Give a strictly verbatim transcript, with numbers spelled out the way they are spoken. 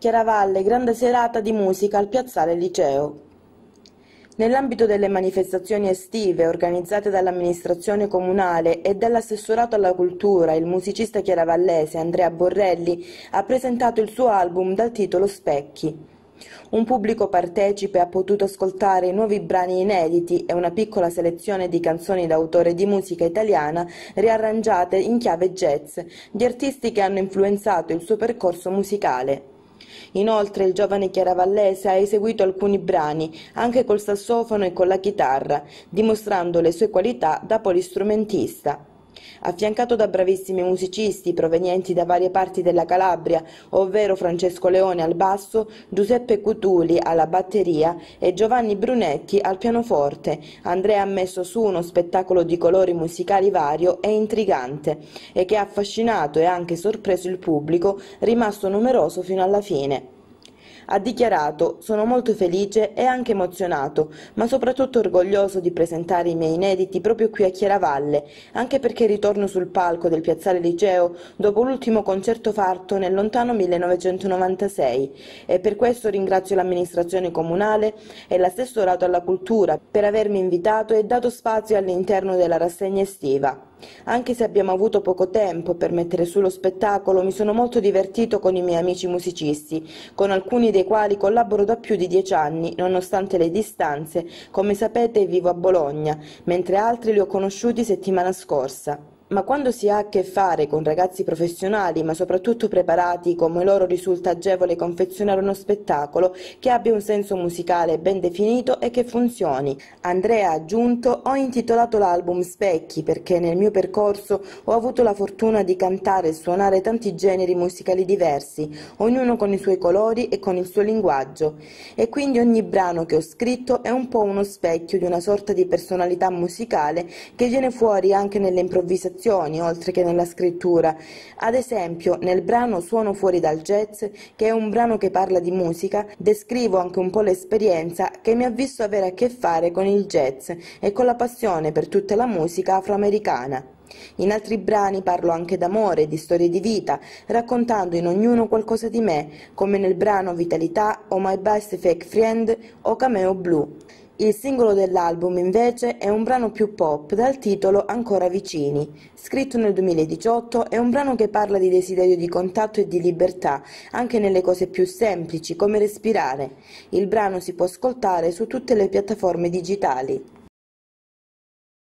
Chiaravalle, grande serata di musica al Piazzale Liceo. Nell'ambito delle manifestazioni estive organizzate dall'amministrazione comunale e dall'assessorato alla cultura, il musicista chiaravallese Andrea Borrelli ha presentato il suo album dal titolo Specchi. Un pubblico partecipe ha potuto ascoltare i nuovi brani inediti e una piccola selezione di canzoni d'autore di musica italiana riarrangiate in chiave jazz, di artisti che hanno influenzato il suo percorso musicale. Inoltre il giovane chiaravallese ha eseguito alcuni brani anche col sassofono e con la chitarra, dimostrando le sue qualità da polistrumentista. Affiancato da bravissimi musicisti provenienti da varie parti della Calabria, ovvero Francesco Leone al basso, Giuseppe Cutuli alla batteria e Giovanni Brunetti al pianoforte, Andrea ha messo su uno spettacolo di colori musicali vario e intrigante e che ha affascinato e anche sorpreso il pubblico, rimasto numeroso fino alla fine. Ha dichiarato: «Sono molto felice e anche emozionato, ma soprattutto orgoglioso di presentare i miei inediti proprio qui a Chiaravalle, anche perché ritorno sul palco del Piazzale Liceo dopo l'ultimo concerto fatto nel lontano millenovecentonovantasei e per questo ringrazio l'amministrazione comunale e l'assessorato alla cultura per avermi invitato e dato spazio all'interno della rassegna estiva. Anche se abbiamo avuto poco tempo per mettere su lo spettacolo, mi sono molto divertito con i miei amici musicisti, con alcuni dei quali collaboro da più di dieci anni, nonostante le distanze. Come sapete vivo a Bologna, mentre altri li ho conosciuti settimana scorsa. Ma quando si ha a che fare con ragazzi professionali, ma soprattutto preparati, come loro risulta agevole confezionare uno spettacolo che abbia un senso musicale ben definito e che funzioni. Andrea ha aggiunto: «Ho intitolato l'album Specchi perché nel mio percorso ho avuto la fortuna di cantare e suonare tanti generi musicali diversi, ognuno con i suoi colori e con il suo linguaggio. E quindi ogni brano che ho scritto è un po' uno specchio di una sorta di personalità musicale che viene fuori anche nelle improvvisazioni, oltre che nella scrittura. Ad esempio, nel brano Suono fuori dal jazz, che è un brano che parla di musica, descrivo anche un po' l'esperienza che mi ha visto avere a che fare con il jazz e con la passione per tutta la musica afroamericana. In altri brani parlo anche d'amore e di storie di vita, raccontando in ognuno qualcosa di me, come nel brano Vitalità o My Best Fake Friend o Cameo Blu». Il singolo dell'album invece è un brano più pop dal titolo Ancora vicini. Scritto nel duemiladiciotto, è un brano che parla di desiderio di contatto e di libertà, anche nelle cose più semplici come respirare. Il brano si può ascoltare su tutte le piattaforme digitali.